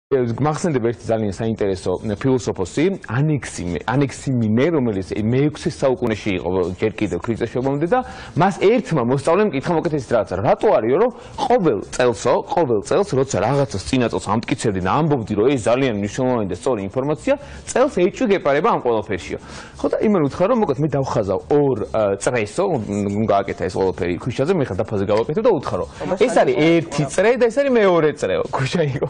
მახსენდება ერთი ძალიან საინტერესო ფილოსოფოსი ანექსიმინე, რომელიც მე-6 საუკუნეში იყო ჯერ კიდევ ქრისტეს შობამდე და მას ერთმა მოსწავლემ კითხა მოკეთეს რაღაცა. რატო არისო, რომ ყოველ წელს როცა რაღაცას წინა წელს ამტკიცებდი და ამბობდი, რომ ეს ძალიან მნიშვნელოვანი და სწორი ინფორმაცია, წელს ეჭვი გეპარება ამ ყველაფერშიო. ხო და იმან უთხრა, რომ მოკლედ მე დავხაზავ ორ წრესო, გააკეთა ეს ყველაფერი ქუჩაზე, მე ხა დაფაზე გავაკეთე და უთხრა, რომ ეს არის ერთი წრე და ეს არის მეორე წრეო. ქუჩა იყო.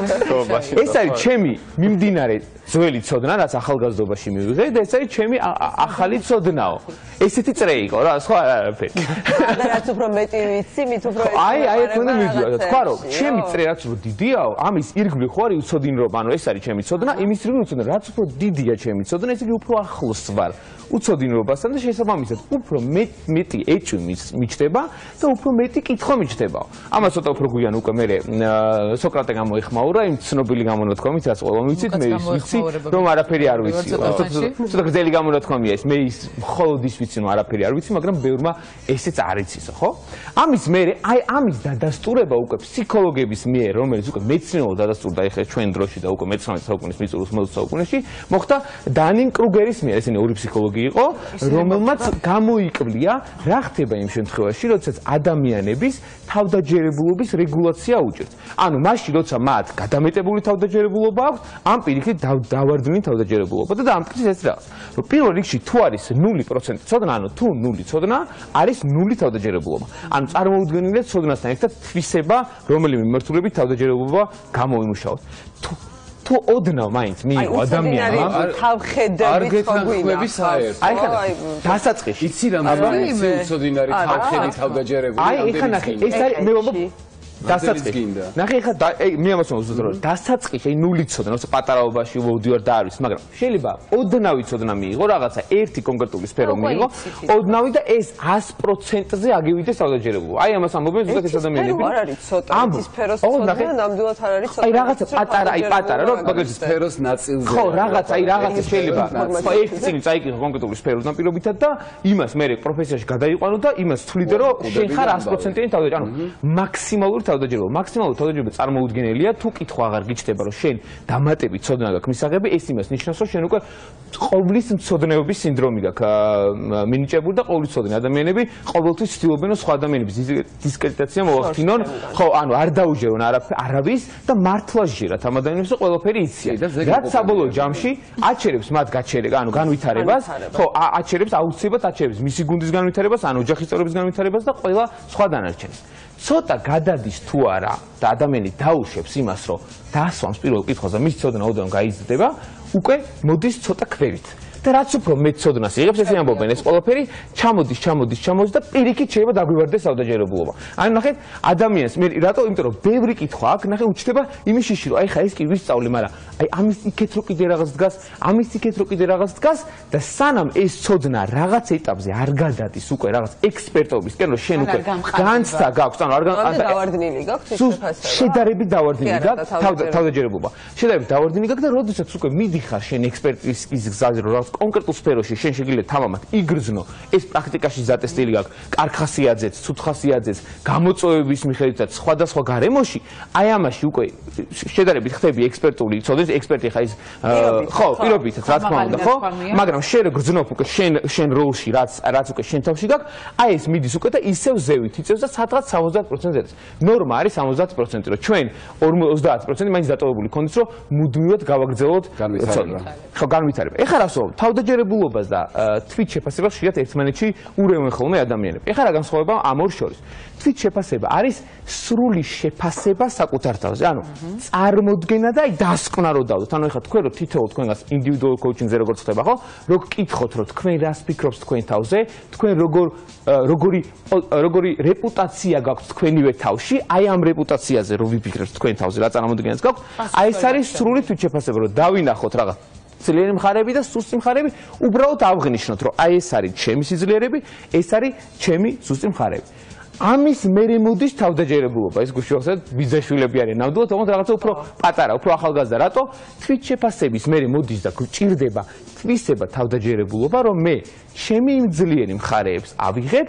ეს არის ჩემი მიმდინარე ძველი ცოდნა, რაც ახალგაზრდობაში მივიღე და ეს არის ჩემი ახალი ცოდნაო. ესეთი წრე იყო რა, სხვა არაფერი. და რაც უფრო მეტი ვიცი, მით უფრო აი აქ უნდა მივიდოდი. თქვა რომ ჩემი წრე რაც უფრო დიდიაო, ამის ირგვლივ ხო არის უცოდინრობა, ანუ ეს არის ჩემი ცოდნა, იმის ირგვლივ უცოდინრობა, რაც უფრო დიდია ჩემი ცოდნა, ესე იგი უფრო ახლოს ვარ უცოდინრობასთან და შესაბამისად უფრო მეტი ეჭვი მიჩნდება და უფრო მეტი კითხვა მიჩნდებაო. ამას ცოტა უფრო გვიან უკვე მე სოკრატე გამოეხმაურა იმ ცნობილი გამონათქვამით, რაც ყველამ ვიცით, მე ის ვიცი, რომ არაფერი არ ვიცი. ცოტა გრძელი გამონათქვამია ეს, მე ის მხოლოდ ის ვიცი, რომ არაფერი არ ვიცი, მაგრამ ბევრმა ესეც არ იცისო, ხო? ამის მერე, აი ამის დადასტურება უკვე ფსიქოლოგების მიერ, რომელიც უკვე მეცნიერულად დადასტურდა ეხლა ჩვენ დროში და უკვე მე-19 საუკუნის მიწურულს 20 საუკუნეში, მოხდა დანინ კრუგერის მიერ, ესენი ორი ფსიქოლოგი იყო, რომელმაც გამოიკვლია, რა ხდება იმ შემთხვევაში, როდესაც ადამიანების თავდაჯერებულობის რეგულაცია უჭირთ. ანუ მაშინ, როცა მათ გადამეტებული თავდაჯერებულობა აქვს, ამ პირიქით დავარდნილი თავდაჯერებულობა და ამტკიცეს ეს რაღაც. რომ პირველ რიგში თუ არის 0% ცოდნა, ანუ თუ 0 ცოდნა, არის 0 თავდაჯერებულობა. ანუ წარმოუდგენელია ცოდნასთან ერთად თვისება, რომელიმე მიმართულებით თავდაჯერებულობა გამოიმუშავოთ. თუ ოდნავ მაინც მიიღო ადამიანმა თავხედები თოგვინა აი ხა დასაწყისში იცი რამდენი უცოდინარი თავხედი თავდაჯერებული აი ეხა ნახე ეს არის მე ვამბობ დასაწყისში ნახე ეხა მე ამას ვუძრავ რომ დასაწყისში აი 0 ცოდნა როცა პატარაობაში ვოდივარ და არ ვიცი მაგრამ შეიძლება ოდნავი ცოდნა მიიღო რაღაცა ერთი კონკრეტული სფერო მიიღო ოდნავი და ეს 100%-ზე აგივიდეს თავდაჯერებულობა აი ამას ამბობენ ზოგადად ეს ადამიანები არ არის ცოტა ის სფეროს ცოდნა ნამდვილად არ არის ცოტა აი რაღაცა პატარა რომ მაგალითად სფეროს ნაწილზე ხო რაღაცა შეიძლება ხო ერთი წინი წაიკითხო კონკრეტული სფეროსთან პირობითად და იმას მე პროფესიაში გადაიყვანო და იმას თვლიდე რომ შენ ხარ 100%-იანი თავდაჯერებული ანუ მაქსიმალური მაქსიმალური თავდაჯერებულება წარმოუდგენელია თუ კითხვა აღარ გიჩნდება რომ შენ დამატებით ცოდნა გაქვს მისაღები ეს იმას ნიშნავს რომ შენ უკვე ყოვლის მცოდნეობის სინდრომი გაქვს მინიჭებული და ყოვლის მცოდნე ადამიანები ყოველთვის ცდილობენ რომ სხვა ადამიანების დისკრედიტაცია მოახდინონ ხო ანუ არ დაუჯერონ არავის და მართლა ჟერათ ამ ადამიანებს ყველაფერი იციან რაც საბოლოო ჯამში აჩერებს მათ ანუ განვითარებას ხო აჩერებს აუცილებლად აჩერებს მისი გუნდის განვითარებას ან ოჯახის წევრების განვითარებას და ყველა სხვა დანარჩენს ცოტა გადადის თუ არა და ადამიანი დაუშვებს იმას, რომ დასვამს პირველ კითხვაზე და მის ცოდნა ოდნავ გაიზრდება, უკვე მოდის ცოტა ქვევით. და რაც უფრო მეტ ცოდნას იღებს, ესე ამბობენ ეს ყველაფერი, ჩამოდის და პირიქით შეიძლება დაგვივარდეს თავდაჯერებულობა. ანუ ნახეთ, ადამიანს მე რატო, იმიტომ რომ ბევრი კითხვა აქვს, ნახე უჩნდება იმის შიში, რომ აი ხა ეს კი ვისწავლე, მაგრამ აი ამის იქეთ რო კიდე რაღაც დგას, ამის იქეთ რო კიდე რაღაც დგას და სანამ ეს ცოდნა რაღაც ეტაპზე არ გადადის უკვე რაღაც ექსპერტობისკენ, რომ შენ უკვე განცდა გაქვს, ანუ არ დავარდნილი გაქვს თვითშეფასება. შედარებით დავარდნილი გაქვს თავდაჯერებულობა. შედარებით დავარდნილი გაქვს და როდესაც უკვე მიდიხარ შენ ექსპერტის გზაზე რომ კონკრეტულ სფეროში შენ შეგიძლია თამამად იგრძნო ეს პრაქტიკაში ზატესტილი გაქვს კარგხასიათზეც, ცუდხასიათზეც, გამოწვევების მიხედვითაც სხვადასხვა გარემოში, აი ამაში უკვე შედარებით ხდები ექსპერტული ცოდნის ექსპერტი ხა ის ხო, პირობითაც რა თქმა უნდა, ხო? მაგრამ შენ გრძნობ უკვე შენ როლში რაც უკვე შენ თავში გაქვს, აი ეს მიდის უკვე და ისევ ზევით იწევს და სადღაც 70%-ზე ეტყვის. ნორმა არის 70%, რომ ჩვენ 30% მაინც დატოვებული გქონდეს, რომ მუდმივად გავაგრძელოთ ცოდნა. ხო, განვითარება. ეხლა რას ვამბობ? თავდაჯერებულობას და თვითშეფასებას ხშირად ერთმანეთში ურევენ ხოლმე ადამიანები. ეხლა რა განსხვავებაა ამ ორ შორის? თვითშეფასება არის სრული შეფასება საკუთარ თავზე. ანუ წარმოდგენა და აი დასკვნა რო დავდოთ. ანუ ეხლა თქვენ რო თითოეულ თქვენგანს ინდივიდუალურ კოუჩინგზე როგორც ხდება, ხო? რო გკითხოთ, რომ თქვენ რას ფიქრობთ თქვენ თავზე, თქვენ როგორი რეპუტაცია გაქვთ თქვენივე თავში, აი ამ რეპუტაციაზე რო ვიფიქრებთ თქვენ თავზე, რა წარმოდგენაც გაქვთ, აი ეს არის სრული თვითშეფასება, რომ დავინახოთ რაღაც ძლიერი მხარეები და სუსტი მხარეები, უბრალოდ ავღნიშნოთ, რომ აი ეს არის ჩემი სიძლიერები, ეს არის ჩემი სუსტი მხარეები. ამის მერე მოდის თავდაჯერებულობა, ეს გუშინვახსენეთ ბიძაშვილები არიან ნამდვილად, თუმცა რაღაცა უფრო პატარა, უფრო ახალგაზრდა, რატო? თვითშეფასების მერე მოდის და გჭირდება თვისება თავდაჯერებულობა, რომ მე ჩემი იმ ძლიერი მხარეებს ავიღებ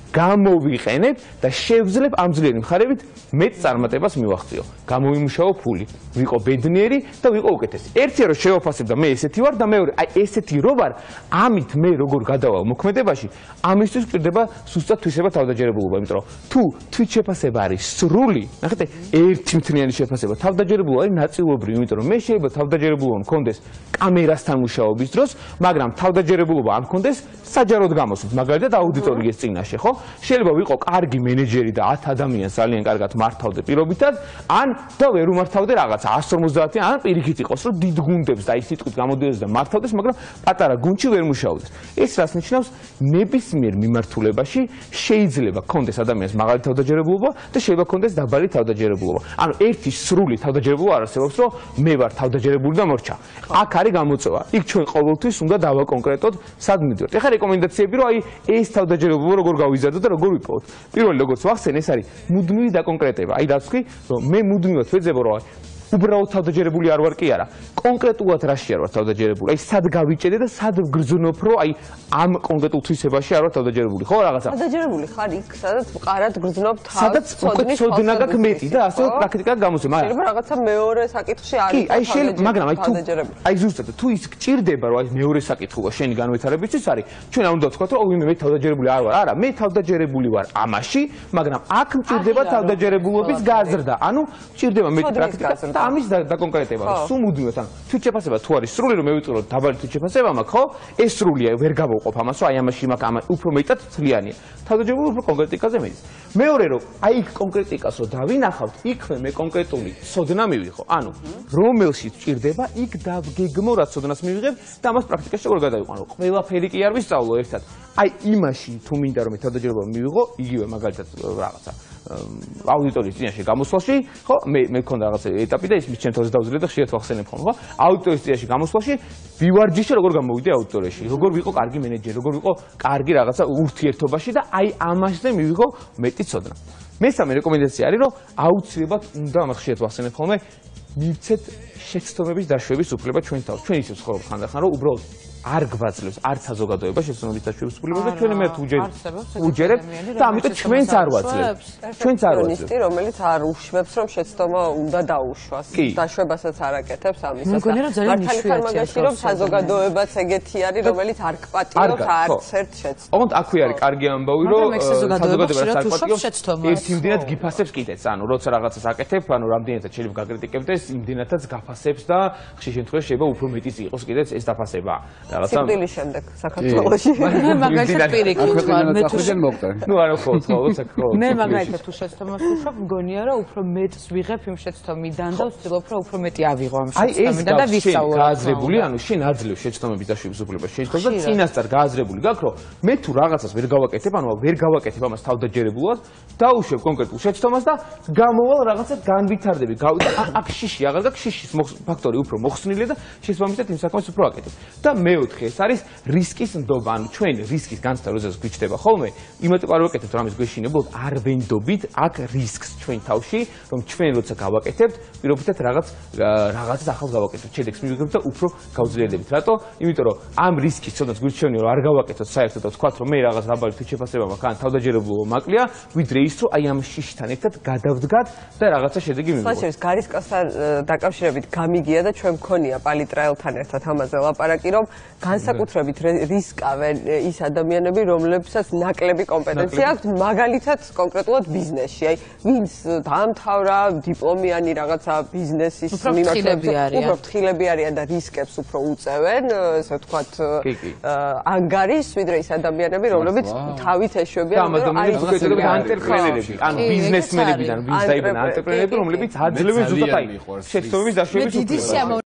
გამოვიყენებ და შევძლებ ამ ძლიერი მხარებით მეტ წარმატებას მივახციო. გამოვიმუშაო ფული, ვიყო ბედნიერი და ვიყო უკეთესი. ერთი რომ შევაფასებ და მე ესეთი ვარ და მეორე, აი ესეთი რო ვარ, ამით მე როგორ გადავალ მოქმედებაში, ამისთვის გვჭირდება სუსტად თვისება თავდაჯერებულობა, იმიტომ რომ თუ თვითშეფასება არის სრული, ნახეთ, ერთი მთლიანი შეფასება, თავდაჯერებულობა არის ნაწილობრივი, იმიტომ რომ მე შეიძლება თავდაჯერებულობა მქონდეს კამერასთან მუშაობის დროს, მაგრამ თავდაჯერებულობა არ მქონდეს საჯაროდ გამოსვლით, მაგალითად აუდიტორიის წინაშე, ხო? შეიძლება ვიყო კარგი მენეჯერი და 10 ადამიანს ძალიან კარგად მართავდე პირობითად, ან და ვერ უმართავდე რაღაცა 150-იან, ან პირიქით იყოს, რომ დიდ გუნდებს და ის სიტყვით გამოდიოდეს და მართავდეს, მაგრამ პატარა გუნდში ვერ მუშაობდეს. ეს რას ნიშნავს? ნებისმიერ მიმართულებაში შეიძლება კონდეს ადამიანს მაღალი თავდაჯერებულობა და შეიძლება კონდეს დაბალი თავდაჯერებულობა. ანუ ერთი სრული თავდაჯერებულობა არ არსებობს, რომ მე ვარ თავდაჯერებული და მორჩა. აქ არის გამოწვევა. იქ ჩვენ ყოველთვის უნდა დავაკონკრეტოთ, სად მივიდეთ. ეხლა რეკომენდაციები, რომ აი ეს თავდაჯერებულობა როგორ გავიზარდოთ და როგორ ვიპოვოთ. პირველი როგორც ვახსენ, ეს არის მუდმივი დაკონკრეტება. აი რაც ვთქვი, რომ მე მუდმივად ვეძებო, რომ უბრალოდ თავდაჯერებული არ ვარ კი არა. კონკრეტულად რაში არ ვარ თავდაჯერებული. აი სად გავიჭედე და სად ვგრძნობ, რომ აი ამ კონკრეტულ თვისებაში არ ვარ თავდაჯერებული. ხო რაღაცა. თავდაჯერებული ხარ იქ, სადაც მყარად გრძნობ თავს. სადაც უკვე ცოდნა გაქვს მეტი და ასე პრაქტიკულად გამოსცემ. შეიძლება რაღაცა მეორე საკითხში არ კი, აი შეიძლება, მაგრამ აი ზუსტად თუ ის გჭირდება, რომ აი მეორე საკითხია შენი განვითარებისთვის არის, ჩვენ არ უნდა ვთქვათ, რომ მე თავდაჯერებული არ ვარ. არა, მე თავდაჯერებული ვარ ამაში, მაგრამ აქ მჭირდება თავდაჯერებულობის გაზრდა. ანუ მჭირდება მეტი პრაქტიკა და ამის დაკონკრეტება. სულ მუდმივად, ანუ თვითშეფასება თუ არის სრული, რომ მე ვიტყვი, რომ დაბალი თვითშეფასება მაქვს, ხო? ეს სრულია, ვერ გავაუყოფ ამას, რომ აი ამაში მაქვს ამ უფრო მეტად თლიანია. თავდაჯერებული უფრო კონკრეტიკაზე მეც. მეორე რომ აი იქ კონკრეტიკას რო დავინახავთ, იქვე მე კონკრეტული ცოდნა მივიღო. ანუ რომელშიც ჭირდება, იქ დავგეგმო რა ცოდნას მივიღებ და ამას პრაქტიკაში როგორ გადავიყვანო. ყველაფერი კი არ ვისწავლო ერთად. აი იმაში თუ მინდა რომ მე თავდაჯერებულობა მივიღო, იგივე მაგალითად რაღაცა აუდიტორიის წინაშე გამოსვლაში, ხო? მე მქონდა რაღაცა ეტაპი და ის მის ჩემთვაზე დავზრდე და ხშირად ვახსენებ ხოლმე, ხო? აუდიტორიის წინაშე გამოსვლაში ვივარჯიშე როგორ გამოვიდე აუდიტორიაში, როგორ ვიყო კარგი მენეჯერი, როგორ ვიყო კარგი რაღაცა ურთიერთობაში და აი ამაზე მივიღო მეტი ცოდნა. მესამე რეკომენდაცია არის, რომ აუცილებლად უნდა ამას ხშირად ვახსენებ ხოლმე, მივცეთ შეცდომების დაშვების უფლება ჩვენ თავს. ჩვენ ისე ვცხოვრობთ ხანდახან, რომ უბრალოდ არ გვაძლევს არც საზოგადოება შეცდომების დაშვების უფლებას და ჩვენ მე უჯერებთ და ამიტომ ჩვენც არ ვაძლევთ. ჩვენც არ ვაძლევთ. რომელიც არ უშვებს, რომ შეცდომა უნდა დაუშვას. დაშვებასაც არ აკეთებს ამისას. მგონია რომ ძალიან იშვიათია, რომ საზოგადოებაც ეგეთი არის, რომელიც არ გპატიობს არც ერთ შეცდომას. ოღონდ აქვე არის კარგი ამბავი, რომ საზოგადოებას არ პატიობს, ერთი იმდენად გიფასებს კიდეც. ანუ როცა რაღაცას აკეთებ, ანუ რამდენადაც შეიძლება გაკრიტიკებდეს, იმდენადაც გაფასებს და ხშირ შემთხვევაში შეიძლება უფრო მეტიც იყოს კიდეც ეს დაფასება. სიკვდილის შემდეგ საქართველოში. მე მაგალითად პირიქით ვარ, მე თუ ნუ არა ხო, საქართველოს. მე მაგალითად თუ შეცდომას ვუშვებ, მგონია რომ უფრო მეტს ვიღებ იმ შეცდომიდან და ვცდილობ რომ უფრო მეტი ავიღო ამ შეცდომიდან და ვისწავლო. აი ეს გააზრებული, ანუ შენ აძლევ შეცდომების დაშვების უფლებას შეცდომას და წინასწარ გააზრებული გაქვს, რომ მე თუ რაღაცას ვერ გავაკეთებ, ანუ ვერ გავაკეთებ ამას თავდაჯერებულად, დაუშვებ კონკრეტულ შეცდომას და გამოვალ რაღაცა განვითარდები. აქ შიში, აღარ გაქვს შიშის ფაქტორი უფრო მოხსნილია და შესაბამისად იმ საქმეს უფრო აკეთებ. და მეოთხე ეს არის რისკის ნდობა, ანუ ჩვენ რისკის განცდა როდესაც გვიჩნდება ხოლმე, იმატებ არ ვაკეთებთ რომ ამის გვეშინებულოთ, არ ვენდობით აქ რისკს ჩვენ თავში, რომ ჩვენ როცა გავაკეთებთ, პირობითად რაღაცას ახალს გავაკეთებთ, შედეგს მივიღებთ და უფრო გავძლიერდებით. რატო? იმიტომ რომ ამ რისკის ცოდნაც გვირჩევნია რომ არ გავაკეთოთ საერთოდ და ვთქვათ რომ მე რაღაც დაბალი თვითშეფასება მაქვს, ან თავდაჯერებულობა მაკლია, ვიდრე ის რომ აი ამ შიშთან ერთად გადავდგათ და რაღაცა შედეგი მივიღოთ. საშუალო გარისკასთან დაკავშირებით გამიგია და ჩვენ მქონია პალიტრაელთან ერთად ამაზე ლაპარაკი, რომ განსაკუთრებით რისკავენ ის ადამიანები, რომლებსაც ნაკლები კომპეტენცია აქვთ, მაგალითად კონკრეტულად ბიზნესში. აი, ვინც დაამთავრა დიპლომიანი რაღაცა ბიზნესის მიმართულებით, უფრო ფრთხილები არიან და რისკებს უფრო უწევენ, ასე ვთქვათ, ანგარის, ვიდრე ის ადამიანები, რომლებიც თავით ეშვებიან, რომ არის ანტრეპრენერები, ანუ ბიზნესმენებიდან, ვინც დაიბადა ანტრეპრენერები, რომლებიც აძლევენ ზუსტად აი შეცდომების დაშვების უფლებას.